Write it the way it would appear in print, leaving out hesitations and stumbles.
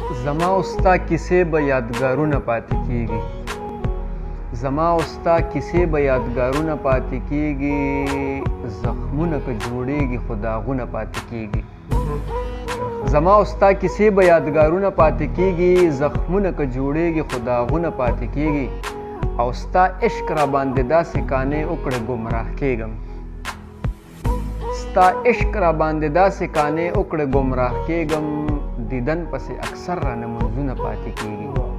زما او ستا کیسې به یادګارونه پاتې کېږي. زما او ستا کیسې به یادګارونه پاتې کېږي. زخمونه که جوړېږي خو داغونه پاتې کېږي. زما او ستا کیسې به یادګارونه پاتې کېږي. زخمونه که جوړېږي خو داغونه پاتې کېږي. او ستا عشق را باندې داسې کانې وکړې ګمراه کېږم. ستا عشق را باندې داسې کانې وکړې ګمراه کېږم. دیدن پسې اکثر رانه منځونه پاتې کېږي.